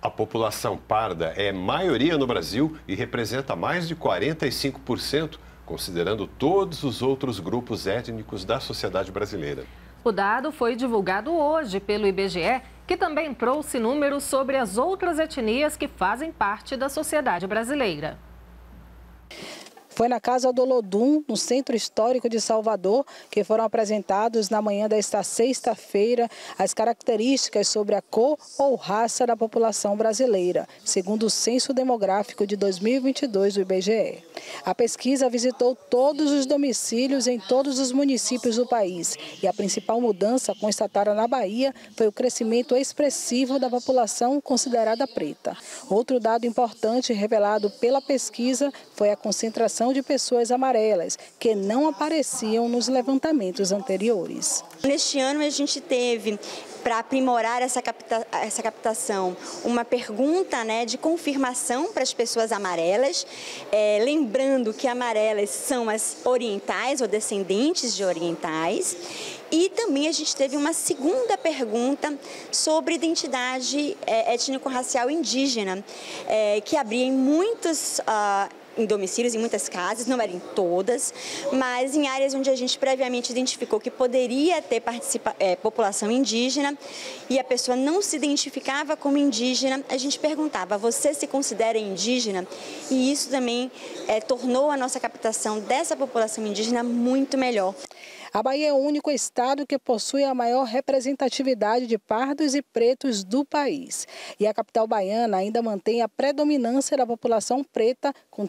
A população parda é maioria no Brasil e representa mais de 45%, considerando todos os outros grupos étnicos da sociedade brasileira. O dado foi divulgado hoje pelo IBGE, que também trouxe números sobre as outras etnias que fazem parte da sociedade brasileira. Foi na Casa do Olodum, no Centro Histórico de Salvador, que foram apresentados na manhã desta sexta-feira as características sobre a cor ou raça da população brasileira, segundo o Censo Demográfico de 2022 do IBGE. A pesquisa visitou todos os domicílios em todos os municípios do país e a principal mudança constatada na Bahia foi o crescimento expressivo da população considerada preta. Outro dado importante revelado pela pesquisa foi a concentração de pessoas amarelas, que não apareciam nos levantamentos anteriores. Neste ano a gente teve, para aprimorar essa captação, uma pergunta, de confirmação para as pessoas amarelas, lembrando que amarelas são as orientais ou descendentes de orientais. E também a gente teve uma segunda pergunta sobre identidade étnico-racial indígena, que abria em muitos em domicílios, em muitas casas, não era em todas, mas em áreas onde a gente previamente identificou que poderia ter população indígena e a pessoa não se identificava como indígena, a gente perguntava, você se considera indígena? E isso também tornou a nossa captação dessa população indígena muito melhor. A Bahia é o único estado que possui a maior representatividade de pardos e pretos do país. E a capital baiana ainda mantém a predominância da população preta, com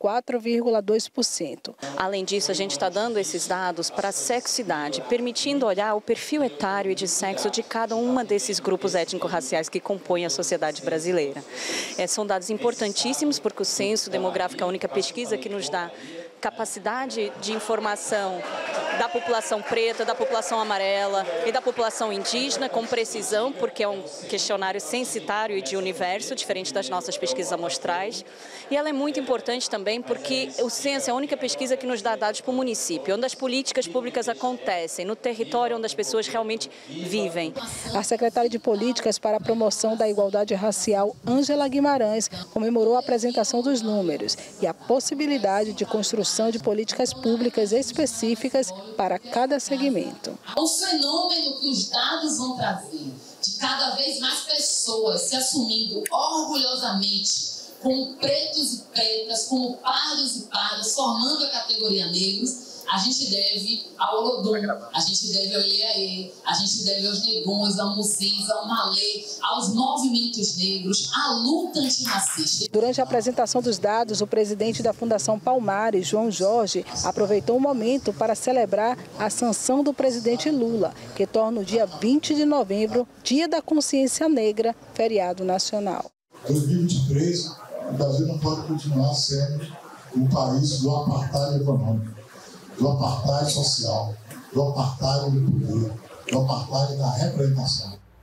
34,2%. Além disso, a gente está dando esses dados para a sexualidade, permitindo olhar o perfil etário e de sexo de cada uma desses grupos étnico-raciais que compõem a sociedade brasileira. São dados importantíssimos porque o Censo Demográfico é a única pesquisa que nos dá capacidade de informação da população preta, da população amarela e da população indígena com precisão, porque é um questionário censitário e de universo, diferente das nossas pesquisas amostrais. E ela é muito importante também porque o censo é a única pesquisa que nos dá dados para o município, onde as políticas públicas acontecem, no território onde as pessoas realmente vivem. A secretária de Políticas para a Promoção da Igualdade Racial, Ângela Guimarães, comemorou a apresentação dos números e a possibilidade de construção de políticas públicas específicas para cada segmento. O fenômeno que os dados vão trazer, de cada vez mais pessoas se assumindo orgulhosamente como pretos e pretas, como pardos e pardas, formando a categoria negros, a gente deve ao Olodum, a gente deve ao Ileaê, a gente deve aos negões, ao Mucis, ao Malê, aos movimentos negros, à luta antirracista. Durante a apresentação dos dados, o presidente da Fundação Palmares, João Jorge, aproveitou o momento para celebrar a sanção do presidente Lula, que torna o dia 20 de novembro, Dia da Consciência Negra, feriado nacional. 2023, o Brasil não pode continuar sendo o país do apartheid econômico, do apartheid social, do apartheid do poder, do apartheid da representação.